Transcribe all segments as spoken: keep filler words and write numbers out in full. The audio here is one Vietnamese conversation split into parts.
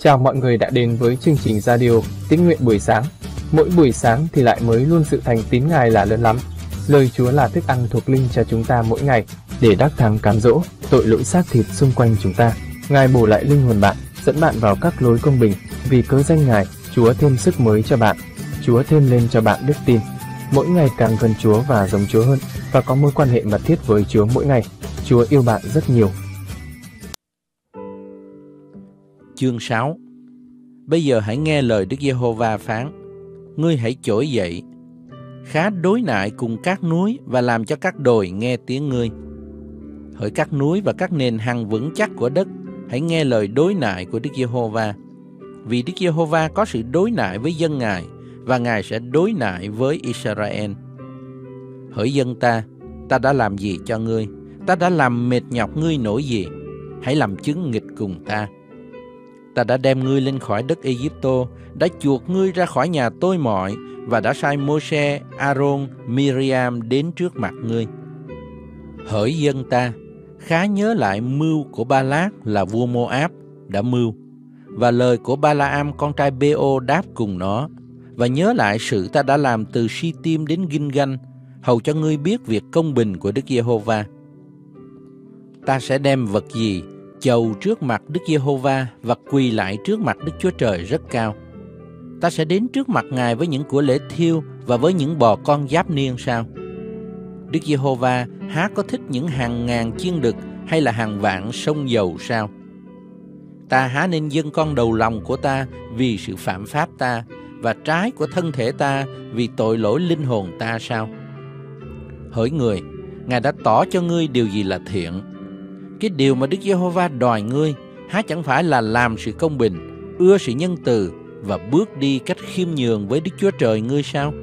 Chào mọi người đã đến với chương trình radio Tín nguyện buổi sáng. Mỗi buổi sáng thì lại mới luôn sự thành tín Ngài là lớn lắm. Lời Chúa là thức ăn thuộc linh cho chúng ta mỗi ngày để đắc thắng cám dỗ tội lỗi xác thịt xung quanh chúng ta. Ngài bổ lại linh hồn bạn, dẫn bạn vào các lối công bình. Vì cớ danh Ngài, Chúa thêm sức mới cho bạn. Chúa thêm lên cho bạn đức tin. Mỗi ngày càng gần Chúa và giống Chúa hơn, và có mối quan hệ mật thiết với Chúa mỗi ngày. Chúa yêu bạn rất nhiều. Chương sáu. Bây giờ hãy nghe lời Đức Giê-hô-va phán: Ngươi hãy trỗi dậy, khá đối nại cùng các núi, và làm cho các đồi nghe tiếng ngươi. Hỡi các núi và các nền hằng vững chắc của đất, hãy nghe lời đối nại của Đức Giê-hô-va. Vì Đức Giê-hô-va có sự đối nại với dân Ngài, và Ngài sẽ đối nại với Israel. Hỡi dân ta, ta đã làm gì cho ngươi? Ta đã làm mệt nhọc ngươi nổi gì? Hãy làm chứng nghịch cùng ta. Ta đã đem ngươi lên khỏi đất Ê-díp-tô, đã chuộc ngươi ra khỏi nhà tôi mọi, và đã sai Mô-se, A-rôn, Mi-ri-am đến trước mặt ngươi. Hỡi dân ta, khá nhớ lại mưu của Ba-lác là vua Mô-áp đã mưu, và lời của Ba-la-am con trai Bê-ô đáp cùng nó, và nhớ lại sự ta đã làm từ Si-tim đến Gin-ganh, hầu cho ngươi biết việc công bình của Đức Giê-hô-va. Ta sẽ đem vật gì chầu trước mặt Đức Giê-hô-va và quỳ lại trước mặt Đức Chúa Trời rất cao. Ta sẽ đến trước mặt Ngài với những của lễ thiêu và với những bò con giáp niên sao? Đức Giê-hô-va há có thích những hàng ngàn chiên đực hay là hàng vạn sông dầu sao? Ta há nên dâng con đầu lòng của ta vì sự phạm pháp ta, và trái của thân thể ta vì tội lỗi linh hồn ta sao? Hỡi người, Ngài đã tỏ cho ngươi điều gì là thiện. Cái điều mà Đức Giê-hô-va đòi ngươi há chẳng phải là làm sự công bình, ưa sự nhân từ và bước đi cách khiêm nhường với Đức Chúa Trời ngươi sao?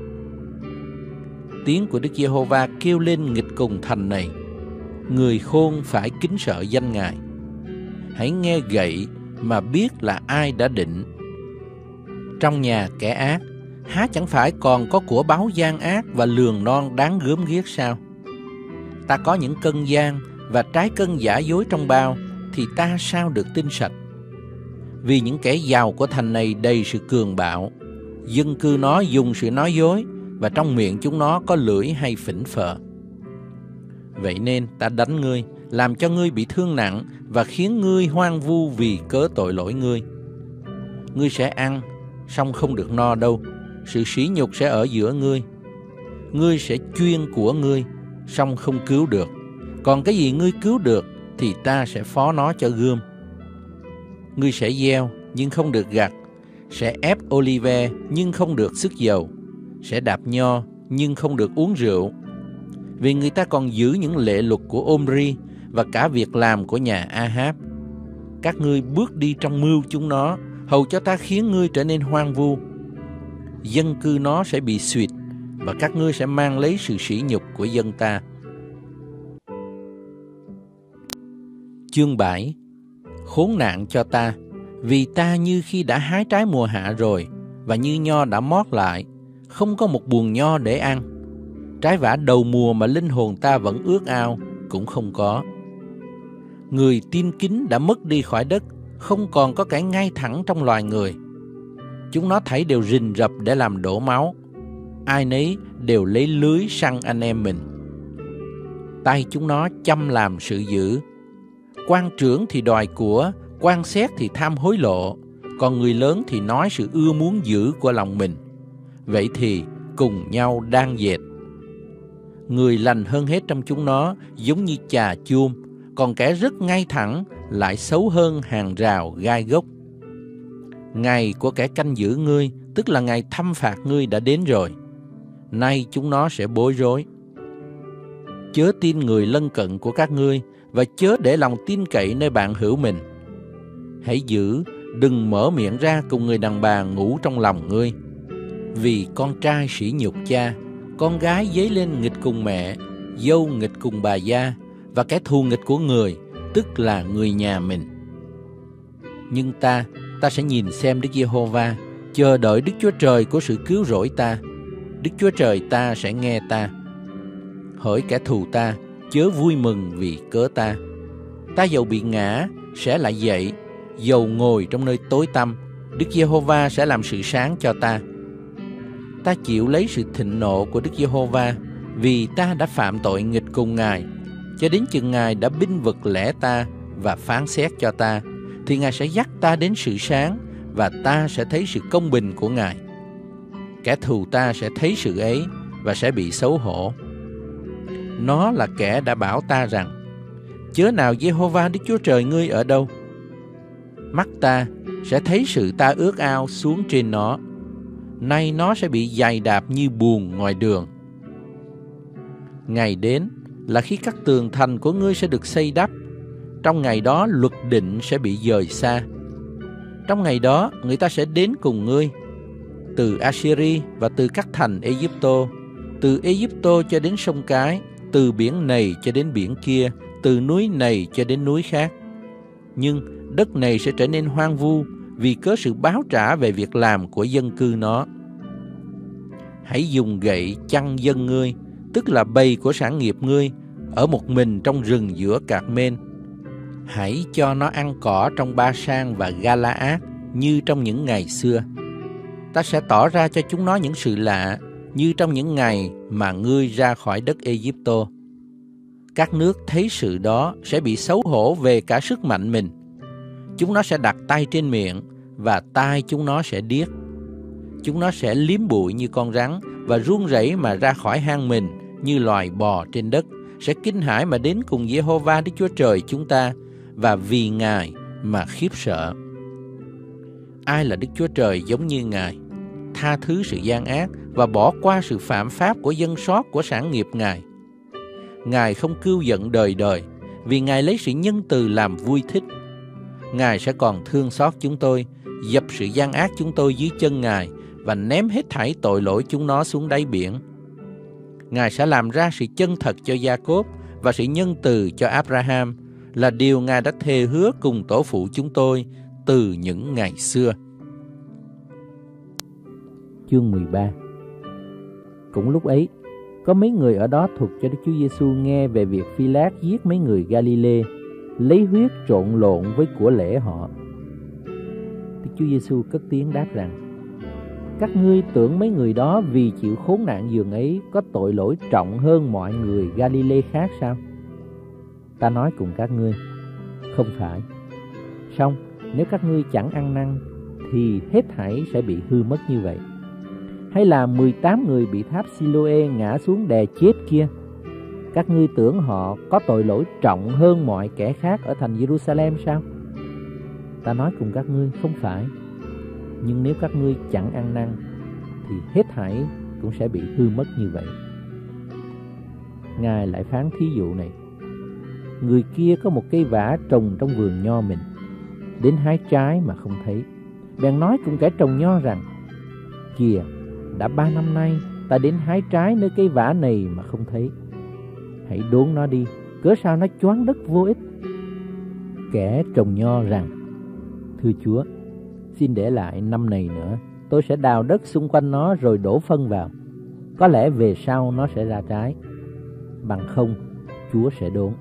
Tiếng của Đức Giê-hô-va kêu lên nghịch cùng thành này: Người khôn phải kính sợ danh Ngài. Hãy nghe gậy mà biết là ai đã định. Trong nhà kẻ ác há chẳng phải còn có của báu gian ác và lường non đáng gớm ghiếc sao? Ta có những cân gian và trái cân giả dối trong bao, thì ta sao được tin sạch? Vì những kẻ giàu của thành này đầy sự cường bạo, dân cư nó dùng sự nói dối, và trong miệng chúng nó có lưỡi hay phỉnh phờ. Vậy nên ta đánh ngươi, làm cho ngươi bị thương nặng, và khiến ngươi hoang vu vì cớ tội lỗi ngươi. Ngươi sẽ ăn, song không được no đâu, sự sỉ nhục sẽ ở giữa ngươi. Ngươi sẽ chuyên của ngươi, song không cứu được. Còn cái gì ngươi cứu được thì ta sẽ phó nó cho gươm. Ngươi sẽ gieo nhưng không được gặt, sẽ ép olive nhưng không được xức dầu, sẽ đạp nho nhưng không được uống rượu. Vì người ta còn giữ những lệ luật của Omri và cả việc làm của nhà Ahab. Các ngươi bước đi trong mưu chúng nó, hầu cho ta khiến ngươi trở nên hoang vu. Dân cư nó sẽ bị xuyệt, và các ngươi sẽ mang lấy sự sỉ nhục của dân ta. Chương bảy. Khốn nạn cho ta, vì ta như khi đã hái trái mùa hạ rồi, và như nho đã mót lại, không có một buồng nho để ăn. Trái vả đầu mùa mà linh hồn ta vẫn ước ao, cũng không có. Người tin kính đã mất đi khỏi đất, không còn có kẻ ngay thẳng trong loài người. Chúng nó thảy đều rình rập để làm đổ máu, ai nấy đều lấy lưới săn anh em mình. Tay chúng nó chăm làm sự dữ. Quan trưởng thì đòi của, quan xét thì tham hối lộ, còn người lớn thì nói sự ưa muốn dữ của lòng mình. Vậy thì cùng nhau đan dệt. Người lành hơn hết trong chúng nó giống như chà chuông, còn kẻ rất ngay thẳng lại xấu hơn hàng rào gai gốc. Ngày của kẻ canh giữ ngươi, tức là ngày thăm phạt ngươi đã đến rồi. Nay chúng nó sẽ bối rối. Chớ tin người lân cận của các ngươi, và chớ để lòng tin cậy nơi bạn hữu mình. Hãy giữ, đừng mở miệng ra cùng người đàn bà ngủ trong lòng ngươi. Vì con trai sỉ nhục cha, con gái dấy lên nghịch cùng mẹ, dâu nghịch cùng bà gia, và kẻ thù nghịch của người, tức là người nhà mình. Nhưng ta, ta sẽ nhìn xem Đức Giê-hô-va, chờ đợi Đức Chúa Trời của sự cứu rỗi ta. Đức Chúa Trời ta sẽ nghe ta. Hỡi kẻ thù ta, chớ vui mừng vì cớ ta. Ta dầu bị ngã, sẽ lại dậy, dầu ngồi trong nơi tối tăm, Đức Giê-hô-va sẽ làm sự sáng cho ta. Ta chịu lấy sự thịnh nộ của Đức Giê-hô-va, vì ta đã phạm tội nghịch cùng Ngài, cho đến chừng Ngài đã binh vực lẽ ta và phán xét cho ta, thì Ngài sẽ dắt ta đến sự sáng, và ta sẽ thấy sự công bình của Ngài. Kẻ thù ta sẽ thấy sự ấy và sẽ bị xấu hổ. Nó là kẻ đã bảo ta rằng: chớ nào Giê-hô-va Đức Chúa Trời ngươi ở đâu. Mắt ta sẽ thấy sự ta ước ao xuống trên nó. Nay nó sẽ bị giày đạp như bùn ngoài đường. Ngày đến là khi các tường thành của ngươi sẽ được xây đắp. Trong ngày đó luật định sẽ bị dời xa. Trong ngày đó người ta sẽ đến cùng ngươi, từ Assyri và từ các thành Ai-cập, từ Ai-cập cho đến sông Cái, từ biển này cho đến biển kia, từ núi này cho đến núi khác. Nhưng đất này sẽ trở nên hoang vu vì cớ sự báo trả về việc làm của dân cư nó. Hãy dùng gậy chăn dân ngươi, tức là bầy của sản nghiệp ngươi, ở một mình trong rừng giữa Cạc-men. Hãy cho nó ăn cỏ trong Ba-san và Ga-la-át như trong những ngày xưa. Ta sẽ tỏ ra cho chúng nó những sự lạ như trong những ngày mà ngươi ra khỏi đất Ai-cập. Các nước thấy sự đó sẽ bị xấu hổ về cả sức mạnh mình. Chúng nó sẽ đặt tay trên miệng và tai chúng nó sẽ điếc. Chúng nó sẽ liếm bụi như con rắn và run rẩy mà ra khỏi hang mình như loài bò trên đất, sẽ kinh hãi mà đến cùng Giê-hô-va Đức Chúa Trời chúng ta, và vì Ngài mà khiếp sợ. Ai là Đức Chúa Trời giống như Ngài, tha thứ sự gian ác và bỏ qua sự phạm pháp của dân sót của sản nghiệp Ngài. Ngài không cưu giận đời đời, vì Ngài lấy sự nhân từ làm vui thích. Ngài sẽ còn thương xót chúng tôi, dập sự gian ác chúng tôi dưới chân Ngài và ném hết thảy tội lỗi chúng nó xuống đáy biển. Ngài sẽ làm ra sự chân thật cho Gia-cốp và sự nhân từ cho Abraham, là điều Ngài đã thề hứa cùng tổ phụ chúng tôi từ những ngày xưa. Chương mười ba. Cũng lúc ấy, có mấy người ở đó thuật cho Đức Chúa Giêsu nghe về việc Phi-lát giết mấy người Ga-li-lê, lấy huyết trộn lộn với của lễ họ. Đức Chúa Giêsu cất tiếng đáp rằng: các ngươi tưởng mấy người đó vì chịu khốn nạn giường ấy có tội lỗi trọng hơn mọi người Ga-li-lê khác sao? Ta nói cùng các ngươi, không phải. Song nếu các ngươi chẳng ăn năn thì hết thảy sẽ bị hư mất như vậy. Hay là mười tám người bị tháp Siloe ngã xuống đè chết kia, các ngươi tưởng họ có tội lỗi trọng hơn mọi kẻ khác ở thành Jerusalem sao? Ta nói cùng các ngươi, không phải. Nhưng nếu các ngươi chẳng ăn năn thì hết thảy cũng sẽ bị hư mất như vậy. Ngài lại phán thí dụ này: người kia có một cây vả trồng trong vườn nho mình, đến hái trái mà không thấy, bèn nói cùng kẻ trồng nho rằng: kìa, đã ba năm nay ta đến hái trái nơi cây vả này mà không thấy. Hãy đốn nó đi, cớ sao nó choán đất vô ích. Kẻ trồng nho rằng: thưa Chúa, xin để lại năm này nữa, tôi sẽ đào đất xung quanh nó rồi đổ phân vào. Có lẽ về sau nó sẽ ra trái. Bằng không, Chúa sẽ đốn.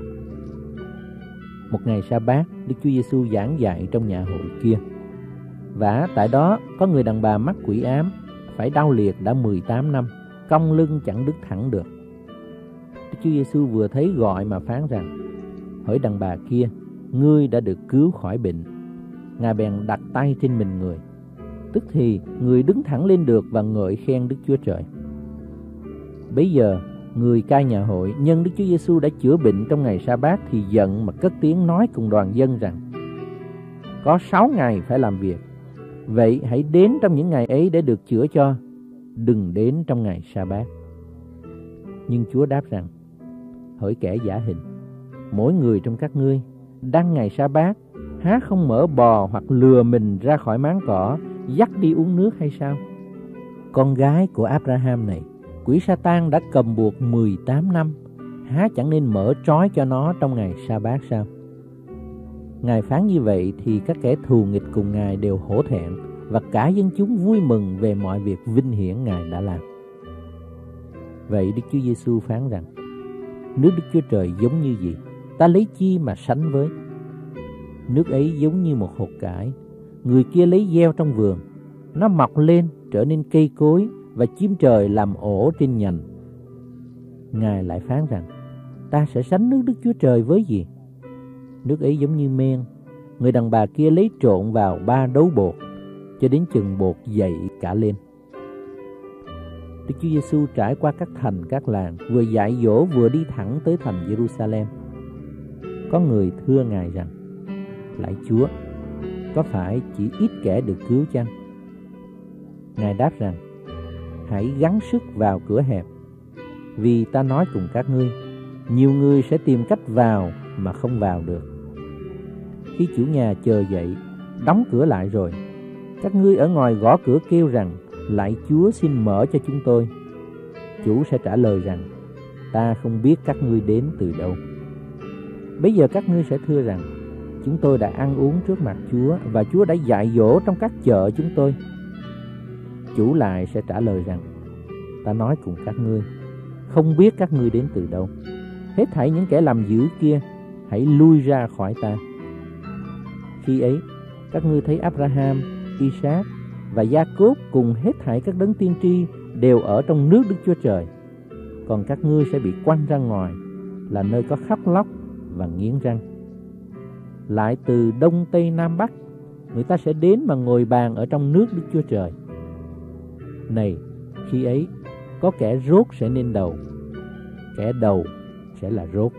Một ngày Sa-bát, Đức Chúa Giêsu giảng dạy trong nhà hội kia. Vả tại đó có người đàn bà mắc quỷ ám, phải đau liệt đã mười tám năm, cong lưng chẳng đứng thẳng được. Đức Chúa Giêsu vừa thấy gọi mà phán rằng: hỡi đàn bà kia, ngươi đã được cứu khỏi bệnh. Ngài bèn đặt tay trên mình người. Tức thì người đứng thẳng lên được và ngợi khen Đức Chúa Trời. Bấy giờ người cai nhà hội nhân Đức Chúa Giêsu đã chữa bệnh trong ngày Sa-bát thì giận mà cất tiếng nói cùng đoàn dân rằng: có sáu ngày phải làm việc, vậy hãy đến trong những ngày ấy để được chữa cho, đừng đến trong ngày Sa-bát. Nhưng Chúa đáp rằng: hỡi kẻ giả hình, mỗi người trong các ngươi đăng ngày Sa-bát há không mở bò hoặc lừa mình ra khỏi máng cỏ, dắt đi uống nước hay sao? Con gái của Abraham này, quỷ Sa-tan đã cầm buộc mười tám năm, há chẳng nên mở trói cho nó trong ngày Sa-bát sao? Ngài phán như vậy thì các kẻ thù nghịch cùng Ngài đều hổ thẹn, và cả dân chúng vui mừng về mọi việc vinh hiển Ngài đã làm. Vậy Đức Chúa Giêsu phán rằng: nước Đức Chúa Trời giống như gì? Ta lấy chi mà sánh với? Nước ấy giống như một hột cải, người kia lấy gieo trong vườn. Nó mọc lên, trở nên cây cối và chim trời làm ổ trên nhành. Ngài lại phán rằng, ta sẽ sánh nước Đức Chúa Trời với gì? Nước ấy giống như men, người đàn bà kia lấy trộn vào ba đấu bột, cho đến chừng bột dậy cả lên. Đức Chúa Giêsu trải qua các thành các làng, vừa dạy dỗ vừa đi thẳng tới thành Jerusalem. Có người thưa Ngài rằng, lạy Chúa, có phải chỉ ít kẻ được cứu chăng? Ngài đáp rằng, hãy gắng sức vào cửa hẹp, vì ta nói cùng các ngươi, nhiều người sẽ tìm cách vào mà không vào được. Khi chủ nhà chờ dậy, đóng cửa lại rồi, các ngươi ở ngoài gõ cửa kêu rằng, lạy Chúa xin mở cho chúng tôi. Chủ sẽ trả lời rằng, ta không biết các ngươi đến từ đâu. Bây giờ các ngươi sẽ thưa rằng, chúng tôi đã ăn uống trước mặt Chúa và Chúa đã dạy dỗ trong các chợ chúng tôi. Chủ lại sẽ trả lời rằng, ta nói cùng các ngươi, không biết các ngươi đến từ đâu. Hết thảy những kẻ làm dữ kia, hãy lui ra khỏi ta. Khi ấy, các ngươi thấy Abraham, Isaac và Gia-cốp cùng hết thảy các đấng tiên tri đều ở trong nước Đức Chúa Trời. Còn các ngươi sẽ bị quăng ra ngoài, là nơi có khóc lóc và nghiến răng. Lại từ đông tây nam bắc, người ta sẽ đến mà ngồi bàn ở trong nước Đức Chúa Trời. Này, khi ấy, có kẻ rốt sẽ nên đầu, kẻ đầu sẽ là rốt.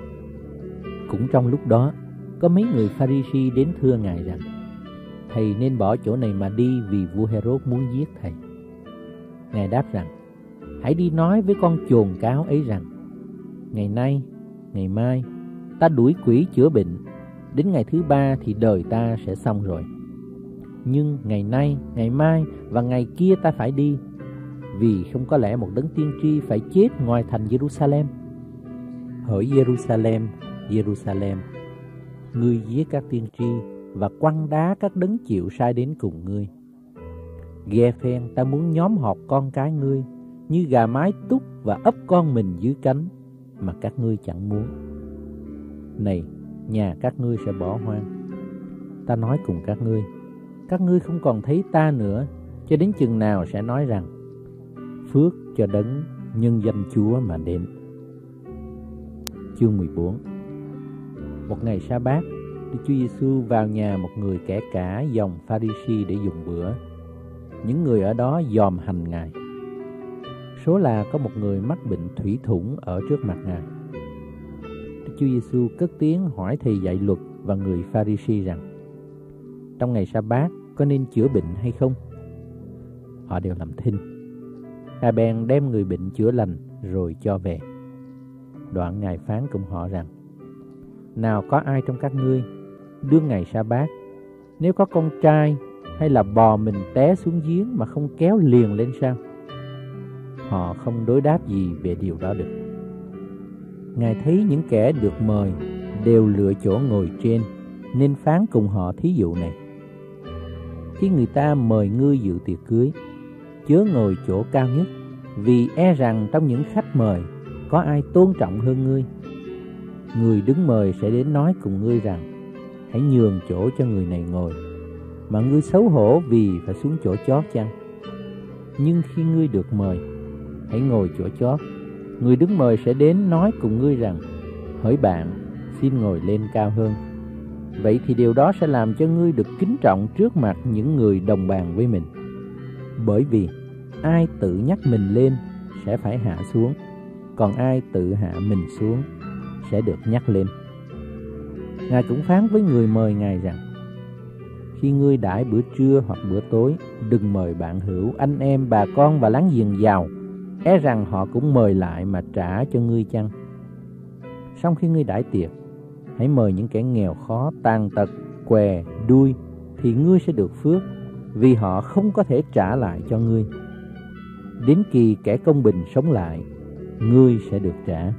Cũng trong lúc đó, có mấy người Pha-ri-si đến thưa Ngài rằng, thầy nên bỏ chỗ này mà đi, vì vua Hê-rốt muốn giết thầy. Ngài đáp rằng, hãy đi nói với con chồn cáo ấy rằng, ngày nay, ngày mai, ta đuổi quỷ chữa bệnh, đến ngày thứ ba thì đời ta sẽ xong rồi. Nhưng ngày nay, ngày mai và ngày kia ta phải đi, vì không có lẽ một đấng tiên tri phải chết ngoài thành Jerusalem. Hỡi Jerusalem, Jerusalem, ngươi giết các tiên tri và quăng đá các đấng chịu sai đến cùng ngươi. Ghe phen ta muốn nhóm họp con cái ngươi, như gà mái túc và ấp con mình dưới cánh, mà các ngươi chẳng muốn. Này, nhà các ngươi sẽ bỏ hoang. Ta nói cùng các ngươi, các ngươi không còn thấy ta nữa, cho đến chừng nào sẽ nói rằng, phước cho đấng nhân danh Chúa mà đến. Chương mười bốn. Một ngày sa bát, Đức Chúa Giêsu vào nhà một người kẻ cả dòng Pha-ri-si để dùng bữa. Những người ở đó dòm hành Ngài. Số là có một người mắc bệnh thủy thủng ở trước mặt Ngài. Đức Chúa Giêsu cất tiếng hỏi thầy dạy luật và người Pha-ri-si rằng, trong ngày sa bát có nên chữa bệnh hay không? Họ đều làm thinh. Ngài bèn đem người bệnh chữa lành rồi cho về. Đoạn Ngài phán cùng họ rằng, nào có ai trong các ngươi đương ngày sa bát, nếu có con trai hay là bò mình té xuống giếng mà không kéo liền lên sao? Họ không đối đáp gì về điều đó được. Ngài thấy những kẻ được mời đều lựa chỗ ngồi trên, nên phán cùng họ thí dụ này: khi người ta mời ngươi dự tiệc cưới, chớ ngồi chỗ cao nhất, vì e rằng trong những khách mời có ai tôn trọng hơn ngươi. Người đứng mời sẽ đến nói cùng ngươi rằng, hãy nhường chỗ cho người này ngồi, mà ngươi xấu hổ vì phải xuống chỗ chót chăng? Nhưng khi ngươi được mời, hãy ngồi chỗ chót. Người đứng mời sẽ đến nói cùng ngươi rằng, hỡi bạn, xin ngồi lên cao hơn. Vậy thì điều đó sẽ làm cho ngươi được kính trọng trước mặt những người đồng bàn với mình. Bởi vì ai tự nhắc mình lên sẽ phải hạ xuống, còn ai tự hạ mình xuống sẽ được nhắc lên. Ngài cũng phán với người mời Ngài rằng, khi ngươi đãi bữa trưa hoặc bữa tối, đừng mời bạn hữu, anh em, bà con và láng giềng giàu, e rằng họ cũng mời lại mà trả cho ngươi chăng. Xong khi ngươi đãi tiệc, hãy mời những kẻ nghèo khó, tàn tật, què, đuôi, thì ngươi sẽ được phước, vì họ không có thể trả lại cho ngươi. Đến kỳ kẻ công bình sống lại, ngươi sẽ được trả.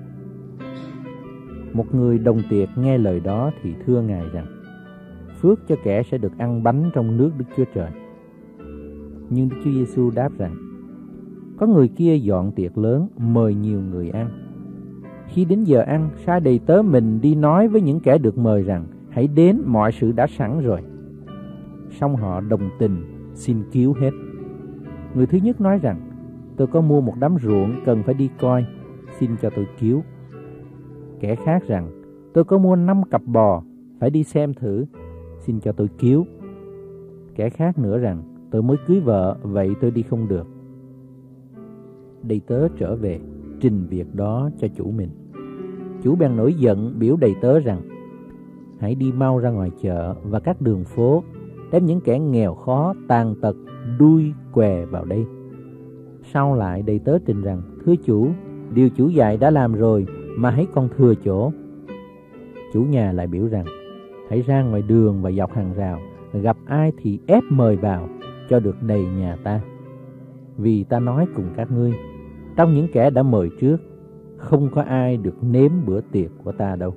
Một người đồng tiệc nghe lời đó thì thưa Ngài rằng, phước cho kẻ sẽ được ăn bánh trong nước Đức Chúa Trời. Nhưng Đức Chúa Giêsu đáp rằng, có người kia dọn tiệc lớn, mời nhiều người ăn. Khi đến giờ ăn, sai đầy tớ mình đi nói với những kẻ được mời rằng, hãy đến, mọi sự đã sẵn rồi. Xong họ đồng tình xin cứu hết. Người thứ nhất nói rằng, tôi có mua một đám ruộng cần phải đi coi, xin cho tôi cứu. Kẻ khác rằng, tôi có mua năm cặp bò, phải đi xem thử, xin cho tôi cứu. Kẻ khác nữa rằng, tôi mới cưới vợ, vậy tôi đi không được. Đầy tớ trở về, trình việc đó cho chủ mình. Chủ bèn nổi giận, biểu đầy tớ rằng, hãy đi mau ra ngoài chợ và các đường phố, đem những kẻ nghèo khó, tàn tật, đuôi, què vào đây. Sau lại đầy tớ trình rằng, thưa chủ, điều chủ dạy đã làm rồi, mà hãy còn thừa chỗ. Chủ nhà lại biểu rằng, hãy ra ngoài đường và dọc hàng rào, gặp ai thì ép mời vào, cho được đầy nhà ta. Vì ta nói cùng các ngươi, trong những kẻ đã mời trước, không có ai được nếm bữa tiệc của ta đâu.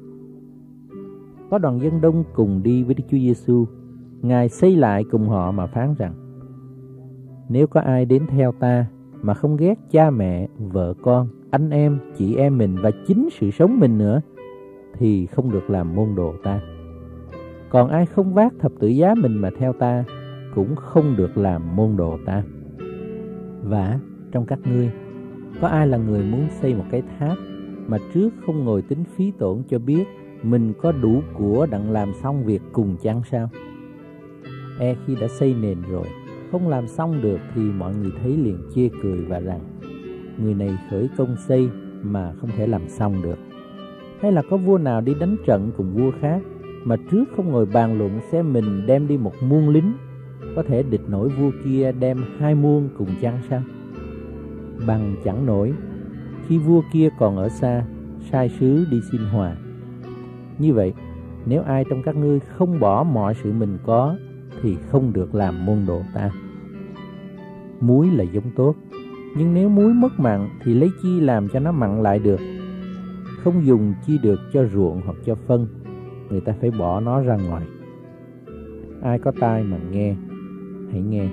Có đoàn dân đông cùng đi với Đức Chúa Giêsu. Ngài xây lại cùng họ mà phán rằng, nếu có ai đến theo ta mà không ghét cha mẹ, vợ con, anh em, chị em mình và chính sự sống mình nữa, thì không được làm môn đồ ta. Còn ai không vác thập tự giá mình mà theo ta, cũng không được làm môn đồ ta. Và trong các ngươi, có ai là người muốn xây một cái tháp mà trước không ngồi tính phí tổn cho biết mình có đủ của đặng làm xong việc cùng chăng sao? E khi đã xây nền rồi, không làm xong được thì mọi người thấy liền chê cười và rằng, người này khởi công xây mà không thể làm xong được. Hay là có vua nào đi đánh trận cùng vua khác mà trước không ngồi bàn luận xem mình đem đi một muôn lính, có thể địch nổi vua kia đem hai muôn cùng chăng sao? Bằng chẳng nổi, khi vua kia còn ở xa, sai sứ đi xin hòa. Như vậy, nếu ai trong các ngươi không bỏ mọi sự mình có, thì không được làm môn đồ ta. Muối là giống tốt, nhưng nếu muối mất mặn thì lấy chi làm cho nó mặn lại được? Không dùng chi được cho ruộng hoặc cho phân, người ta phải bỏ nó ra ngoài. Ai có tai mà nghe, hãy nghe.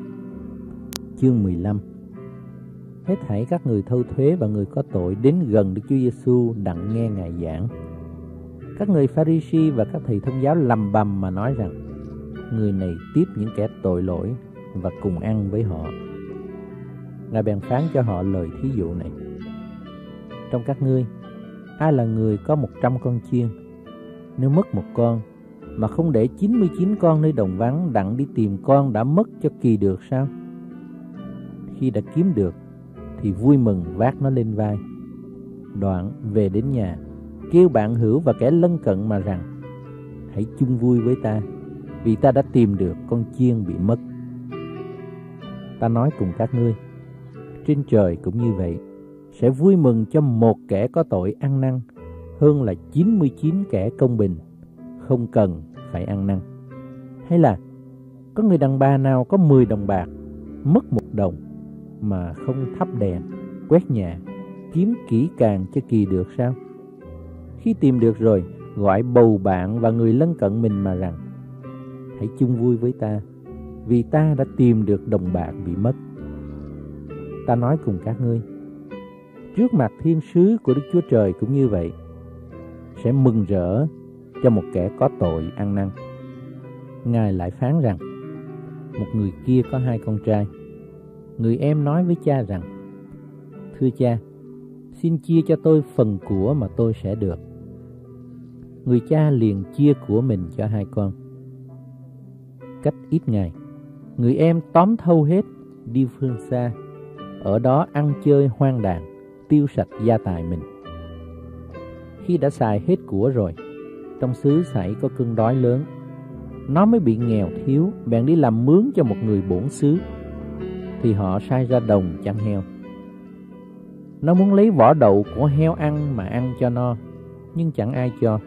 Chương mười lăm. Hết thảy các người thâu thuế và người có tội đến gần Đức Chúa Giêsu đặng nghe Ngài giảng. Các người Pha-ri-si và các thầy thông giáo lầm bầm mà nói rằng, người này tiếp những kẻ tội lỗi và cùng ăn với họ. Ngài bèn phán cho họ lời thí dụ này. Trong các ngươi, ai là người có một trăm con chiên, nếu mất một con, mà không để chín mươi chín con nơi đồng vắng đặng đi tìm con đã mất cho kỳ được sao? Khi đã kiếm được, thì vui mừng vác nó lên vai. Đoạn về đến nhà, kêu bạn hữu và kẻ lân cận mà rằng, hãy chung vui với ta, vì ta đã tìm được con chiên bị mất. Ta nói cùng các ngươi, trên trời cũng như vậy, sẽ vui mừng cho một kẻ có tội ăn năn, hơn là chín mươi chín kẻ công bình, không cần phải ăn năn. Hay là, có người đàn bà nào có mười đồng bạc, mất một đồng, mà không thắp đèn, quét nhà, kiếm kỹ càng cho kỳ được sao? Khi tìm được rồi, gọi bầu bạn và người lân cận mình mà rằng, hãy chung vui với ta, vì ta đã tìm được đồng bạc bị mất. Ta nói cùng các ngươi, trước mặt thiên sứ của Đức Chúa Trời cũng như vậy, sẽ mừng rỡ cho một kẻ có tội ăn năn. Ngài lại phán rằng, một người kia có hai con trai. Người em nói với cha rằng, thưa cha, xin chia cho tôi phần của mà tôi sẽ được. Người cha liền chia của mình cho hai con. Cách ít ngày, người em tóm thâu hết, đi phương xa, ở đó ăn chơi hoang đàn, tiêu sạch gia tài mình. Khi đã xài hết của rồi, trong xứ xảy có cơn đói lớn. Nó mới bị nghèo thiếu, bèn đi làm mướn cho một người bổn xứ. Thì họ sai ra đồng chăn heo. Nó muốn lấy vỏ đậu của heo ăn mà ăn cho no, nhưng chẳng ai cho.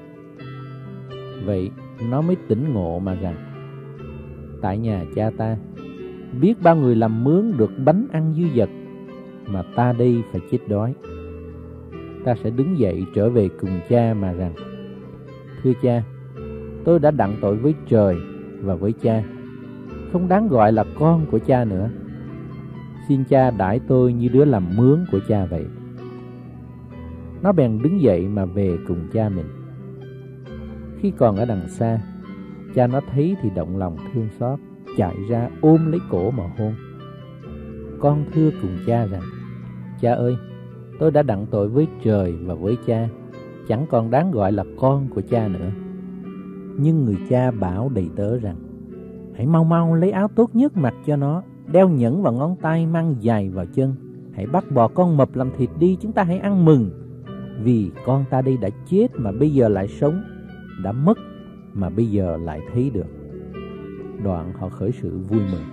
Vậy nó mới tỉnh ngộ mà rằng, tại nhà cha ta, biết bao người làm mướn được bánh ăn dư dật, mà ta đây phải chết đói. Ta sẽ đứng dậy trở về cùng cha mà rằng, thưa cha, tôi đã đặng tội với trời và với cha, không đáng gọi là con của cha nữa. Xin cha đãi tôi như đứa làm mướn của cha vậy. Nó bèn đứng dậy mà về cùng cha mình. Khi còn ở đằng xa, cha nó thấy thì động lòng thương xót, chạy ra ôm lấy cổ mà hôn. Con thưa cùng cha rằng: Cha ơi, tôi đã đặng tội với trời và với cha, chẳng còn đáng gọi là con của cha nữa. Nhưng người cha bảo đầy tớ rằng: Hãy mau mau lấy áo tốt nhất mặc cho nó, đeo nhẫn vào ngón tay, mang giày vào chân. Hãy bắt bò con mập làm thịt đi, chúng ta hãy ăn mừng. Vì con ta đây đã chết mà bây giờ lại sống, đã mất mà bây giờ lại thấy được. Đoạn họ khởi sự vui mừng.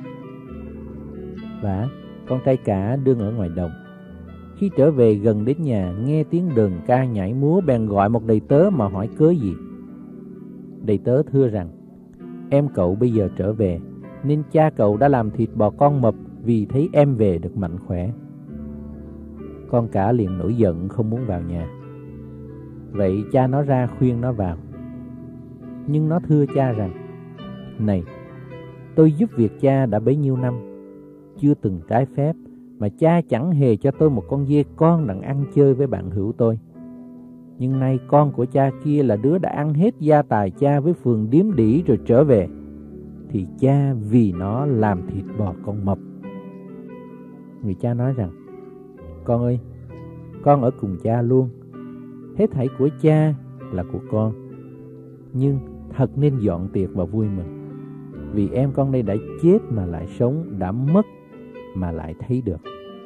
Và con trai cả đương ở ngoài đồng. Khi trở về gần đến nhà, nghe tiếng đờn ca nhảy múa, bèn gọi một đầy tớ mà hỏi cớ gì. Đầy tớ thưa rằng: Em cậu bây giờ trở về, nên cha cậu đã làm thịt bò con mập, vì thấy em về được mạnh khỏe. Con cả liền nổi giận không muốn vào nhà. Vậy cha nó ra khuyên nó vào. Nhưng nó thưa cha rằng: Này, tôi giúp việc cha đã bấy nhiêu năm, chưa từng trái phép, mà cha chẳng hề cho tôi một con dê con đặng ăn chơi với bạn hữu tôi. Nhưng nay con của cha kia là đứa đã ăn hết gia tài cha với phường điếm đỉ rồi trở về, thì cha vì nó làm thịt bò con mập. Người cha nói rằng: Con ơi, con ở cùng cha luôn, hết thảy của cha là của con. Nhưng thật nên dọn tiệc và vui mừng, vì em con đây đã chết mà lại sống, đã mất mà lại thấy được.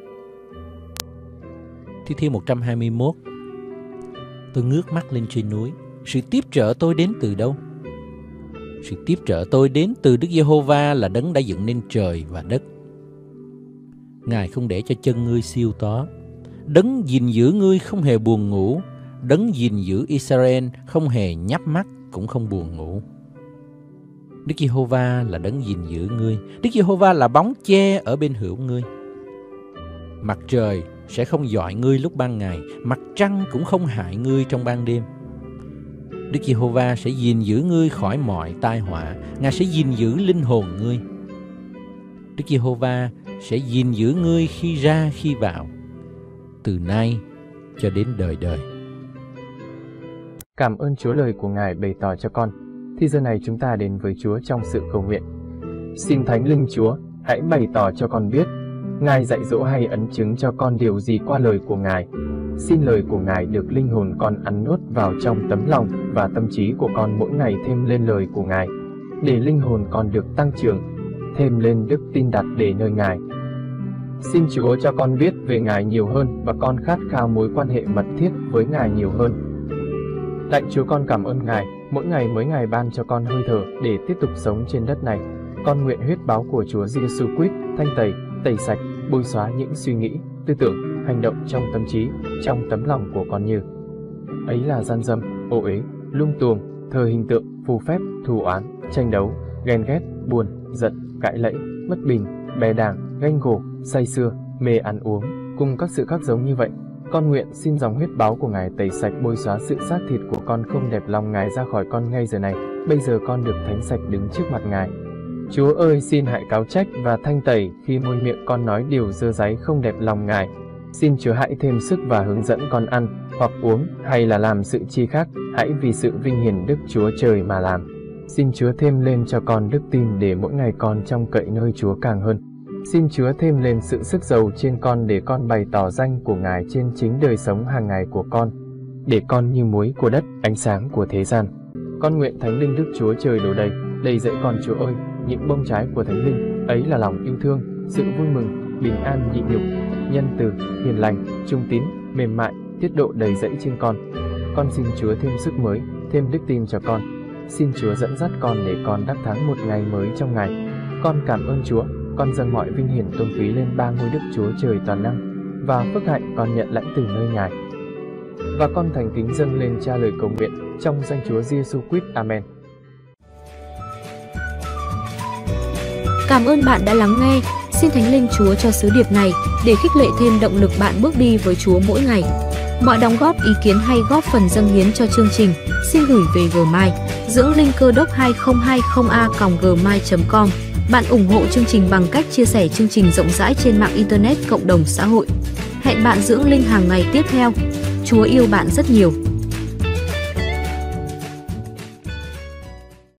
Thi Thiên một trăm hai mươi mốt. Tôi ngước mắt lên trên núi. Sự tiếp trợ tôi đến từ đâu? Sự tiếp trợ tôi đến từ Đức Giê-hô-va, là đấng đã dựng nên trời và đất. Ngài không để cho chân ngươi siêu tó. Đấng gìn giữ ngươi không hề buồn ngủ. Đấng gìn giữ Israel không hề nhắm mắt cũng không buồn ngủ. Đức Giê-hô-va là đấng gìn giữ ngươi. Đức Giê-hô-va là bóng che ở bên hữu ngươi. Mặt trời sẽ không dọi ngươi lúc ban ngày, mặt trăng cũng không hại ngươi trong ban đêm. Đức Giê-hô-va sẽ gìn giữ ngươi khỏi mọi tai họa. Ngài sẽ gìn giữ linh hồn ngươi. Đức Giê-hô-va sẽ gìn giữ ngươi khi ra khi vào, từ nay cho đến đời đời. Cảm ơn Chúa lời của Ngài bày tỏ cho con. Thì giờ này chúng ta đến với Chúa trong sự cầu nguyện. Xin Thánh Linh Chúa hãy bày tỏ cho con biết Ngài dạy dỗ hay ấn chứng cho con điều gì qua lời của Ngài. Xin lời của Ngài được linh hồn con ăn nuốt vào trong tấm lòng và tâm trí của con mỗi ngày thêm lên lời của Ngài, để linh hồn con được tăng trưởng, thêm lên đức tin đặt để nơi Ngài. Xin Chúa cho con biết về Ngài nhiều hơn và con khát khao mối quan hệ mật thiết với Ngài nhiều hơn. Lạy Chúa, con cảm ơn Ngài, mỗi ngày mỗi ngày ban cho con hơi thở để tiếp tục sống trên đất này. Con nguyện huyết báo của Chúa Giêsu Christ thanh tẩy, tẩy sạch, bôi xóa những suy nghĩ, tư tưởng, hành động trong tâm trí, trong tấm lòng của con như ấy là gian dâm, ô uế, lung tuồng, thờ hình tượng, phù phép, thù oán, tranh đấu, ghen ghét, buồn, giận, cãi lẫy, bất bình, bè đảng, ganh gổ, say sưa, mê ăn uống, cùng các sự khác giống như vậy. Con nguyện xin dòng huyết báo của Ngài tẩy sạch, bôi xóa sự xác thịt của con không đẹp lòng Ngài ra khỏi con ngay giờ này. Bây giờ con được thánh sạch đứng trước mặt Ngài. Chúa ơi, xin hãy cáo trách và thanh tẩy khi môi miệng con nói điều dơ dáy không đẹp lòng Ngài. Xin Chúa hãy thêm sức và hướng dẫn con ăn, hoặc uống, hay là làm sự chi khác, hãy vì sự vinh hiển Đức Chúa Trời mà làm. Xin Chúa thêm lên cho con đức tin để mỗi ngày con trông cậy nơi Chúa càng hơn. Xin Chúa thêm lên sự sức giàu trên con để con bày tỏ danh của Ngài trên chính đời sống hàng ngày của con, để con như muối của đất, ánh sáng của thế gian. Con nguyện Thánh Linh Đức Chúa Trời đổ đầy, đầy dẫy con Chúa ơi, những bông trái của Thánh Linh, ấy là lòng yêu thương, sự vui mừng, bình an nhịn nhục, nhân từ, hiền lành, trung tín, mềm mại, tiết độ đầy dẫy trên con. Con xin Chúa thêm sức mới, thêm đức tin cho con. Xin Chúa dẫn dắt con để con đắc thắng một ngày mới trong Ngài. Con cảm ơn Chúa, con dâng mọi vinh hiển tôn quý lên ba ngôi Đức Chúa Trời toàn năng, và phước hạnh con nhận lãnh từ nơi Ngài. Và con thành kính dâng lên Cha lời cầu nguyện trong danh Chúa Giêsu Christ. Amen. Cảm ơn bạn đã lắng nghe. Xin Thánh Linh Chúa cho sứ điệp này để khích lệ thêm động lực bạn bước đi với Chúa mỗi ngày. Mọi đóng góp, ý kiến hay góp phần dâng hiến cho chương trình xin gửi về Gmail dưỡng linh cơ đốc hai không hai không a còng gmail chấm com. Bạn ủng hộ chương trình bằng cách chia sẻ chương trình rộng rãi trên mạng Internet, cộng đồng xã hội. Hẹn bạn dưỡng linh hàng ngày tiếp theo. Chúa yêu bạn rất nhiều.